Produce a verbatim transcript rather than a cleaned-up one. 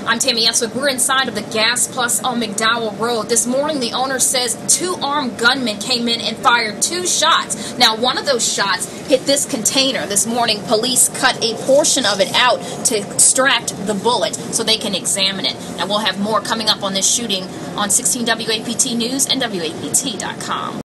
I'm Tammy Eswick. We're inside of the Gas Plus on McDowell Road. This morning, the owner says two armed gunmen came in and fired two shots. Now, one of those shots hit this container. This morning, police cut a portion of it out to extract the bullet so they can examine it. Now, we'll have more coming up on this shooting on sixteen W A P T News and W A P T dot com.